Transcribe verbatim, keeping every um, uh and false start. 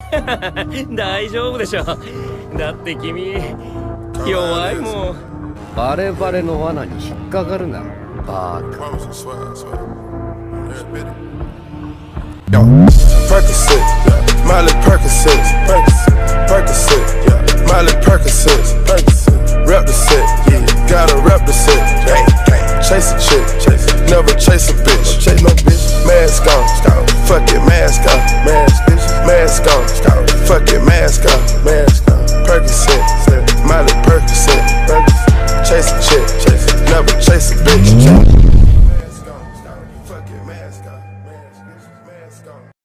大丈夫でしょ。だって君弱いもん。 バレバレの罠に引っかかるな、バーカ。 Yo, Percocet, yeah, Miley Percocet, Percocet, yeah, Miley Percocet, rep the set, yeah, gotta rep the set, gang, gang, chase a chick, chase, never chase a bitch, chase no bitch, mask on, fuck it, mask on, mask, mask on, fuck it, mask on, mask.